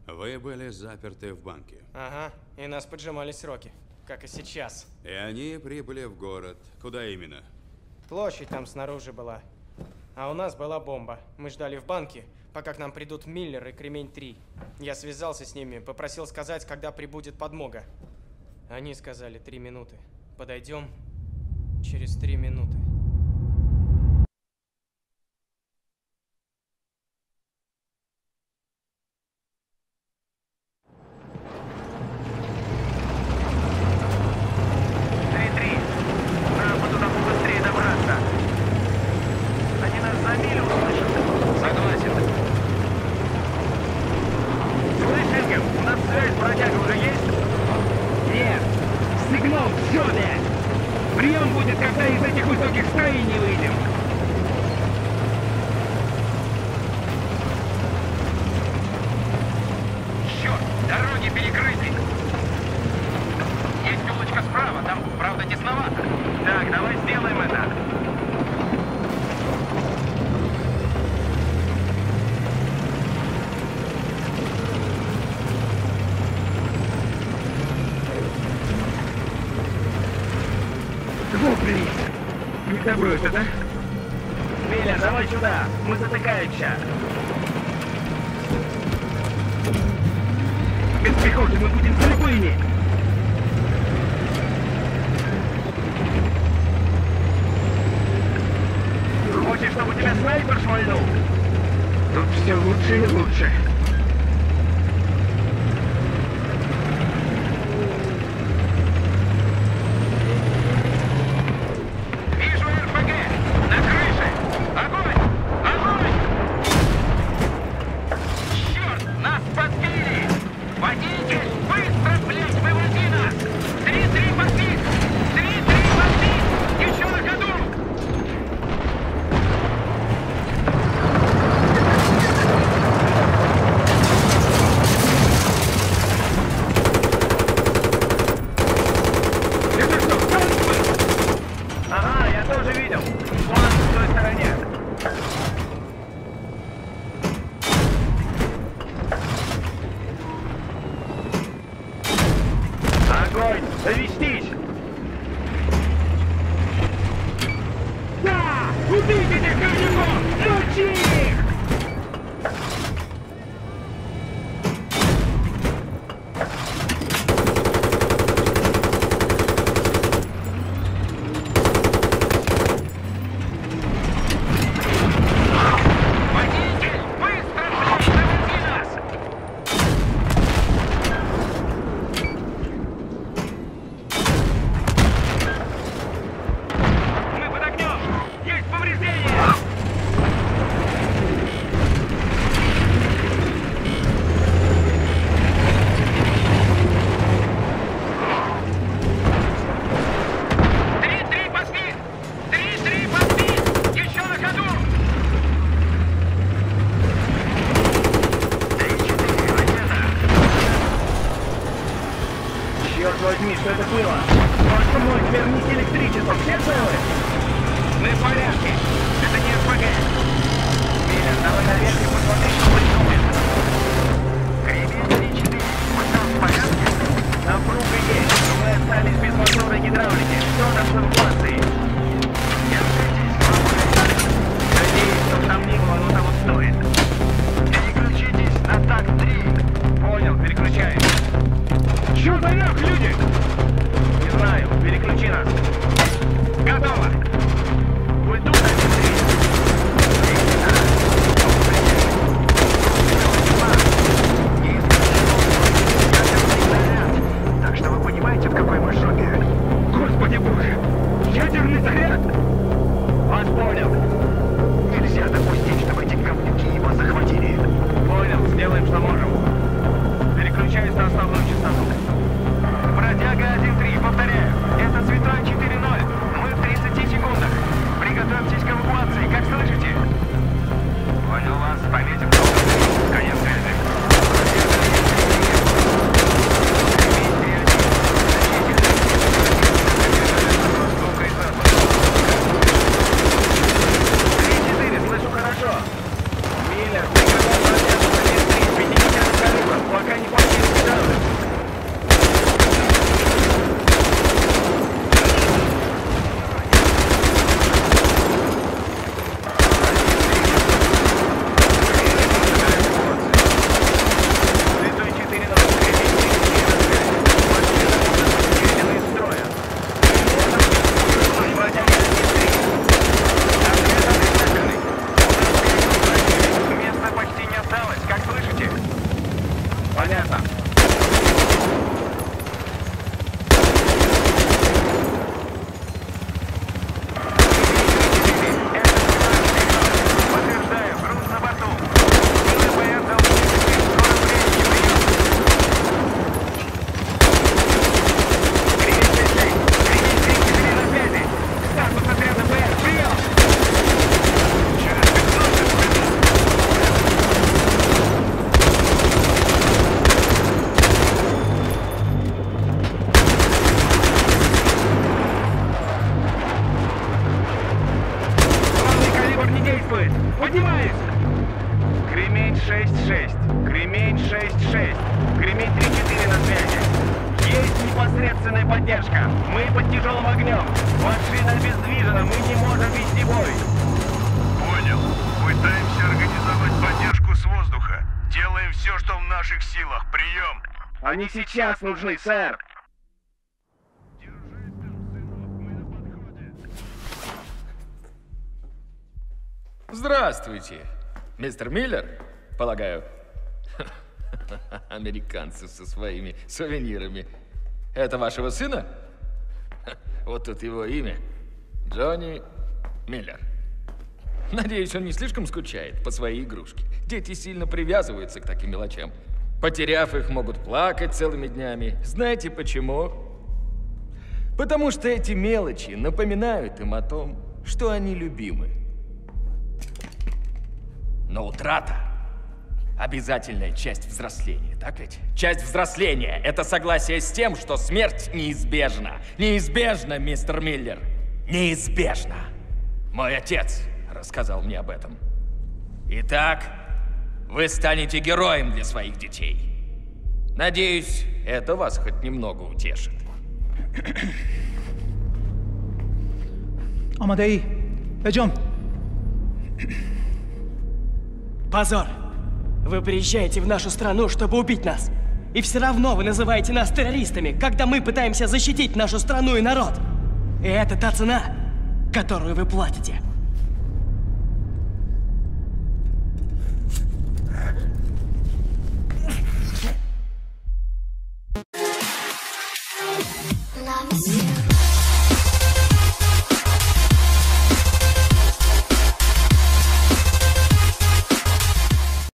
Вы были заперты в банке. Ага, и нас поджимали сроки, как и сейчас. И они прибыли в город. Куда именно? Площадь там снаружи была. А у нас была бомба. Мы ждали в банке, пока к нам придут Миллер и Кремень-3. Я связался с ними, попросил сказать, когда прибудет подмога. Они сказали 3 минуты. Подойдем через 3 минуты. Миля, давай сюда! Мы затыкаемся! Без пехоты мы будем слепыми! Хочешь, чтобы тебя снайпер шмальнул? Тут все лучше и лучше. Возьми, что это было? Только мой верните электричество, все целы? Мы в порядке. Это не СПГ. Миля, давай наверх и посмотри, что происходит. Кремень 3-4. Мы там в порядке? Напруга есть, но мы остались без мотора гидравлики. Что там с эвакуацией? Держитесь, попробуйте. Надеюсь, что там ни было, оно того стоит. Переключитесь на ТАК-3. Понял, переключаем. Чё за нах, люди? Не знаю, переключи нас. Готово. Уйду на быстрее. Понятно. Подтверждаю, груз на борту. ВПС должны быть в скором времени. Кремень 6-6. Кремень 3-4 на связи. Статус отряда ПС. Прием! Через 15 минут. Главный калибр не действует. Поднимаюсь! Кремень 6-6. Кремень 6-6. Кремень 3-4 на связи. Есть непосредственная поддержка. Мы под тяжелым огнем. Машина обездвижена. Мы не можем вести бой. Понял. Пытаемся организовать поддержку с воздуха. Делаем все, что в наших силах. Прием. Они сейчас нужны, сэр. Здравствуйте, мистер Миллер, полагаю. Американцы со своими сувенирами. Это вашего сына? Вот тут его имя. Джонни Миллер. Надеюсь, он не слишком скучает по своей игрушке. Дети сильно привязываются к таким мелочам. Потеряв их, могут плакать целыми днями. Знаете почему? Потому что эти мелочи напоминают им о том, что они любимы. Но утрата – обязательная часть взросления, так ведь? Часть взросления – это согласие с тем, что смерть неизбежна. Неизбежна, мистер Миллер. Неизбежна. Мой отец рассказал мне об этом. Итак, вы станете героем для своих детей. Надеюсь, это вас хоть немного утешит. آماده بجام. Позор! Вы приезжаете в нашу страну, чтобы убить нас. И все равно вы называете нас террористами, когда мы пытаемся защитить нашу страну и народ. И это та цена, которую вы платите. Love is you.